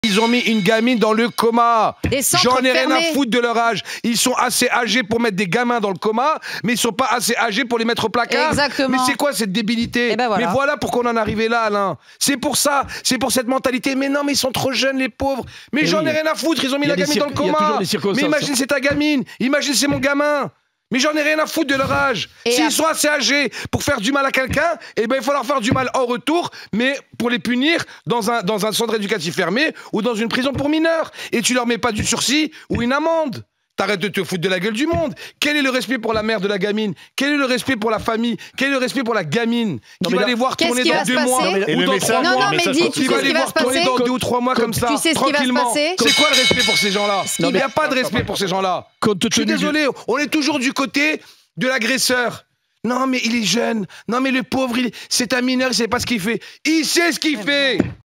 Ils ont mis une gamine dans le coma. J'en ai rien à foutre de leur âge. Ils sont assez âgés pour mettre des gamins dans le coma, mais ils sont pas assez âgés pour les mettre au placard. Exactement. Mais c'est quoi cette débilité? Ben voilà. Mais voilà pourquoi on en est arrivé là, Alain. C'est pour ça, c'est pour cette mentalité. Mais non, mais ils sont trop jeunes, les pauvres. Mais j'en ai rien à foutre, ils ont mis la gamine dans le coma. Mais imagine, c'est ta gamine. Imagine, c'est mon gamin. Mais j'en ai rien à foutre de leur âge. S'ils sont assez âgés pour faire du mal à quelqu'un, eh ben il faut leur faire du mal en retour, mais pour les punir dans un centre éducatif fermé ou dans une prison pour mineurs. Et tu leur mets pas du sursis ou une amende. T'arrêtes de te foutre de la gueule du monde. Quel est le respect pour la mère de la gamine? Quel est le respect pour la famille? Quel est le respect pour la gamine qui va les voir tourner dans 2 mois ou dans 3 mois? Qui va les voir tourner dans 2 ou 3 mois comme ça, tranquillement. C'est quoi le respect pour ces gens-là? Il n'y a pas de respect pour ces gens-là. Je suis désolé, on est toujours du côté de l'agresseur. Non mais il est jeune. Non mais le pauvre, c'est un mineur, il sait pas ce qu'il fait. Il sait ce qu'il fait.